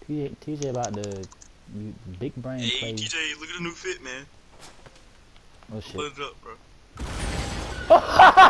TJ about the big brain Hey, play. TJ, look at the new fit, man. Oh shit. Put it up, bro.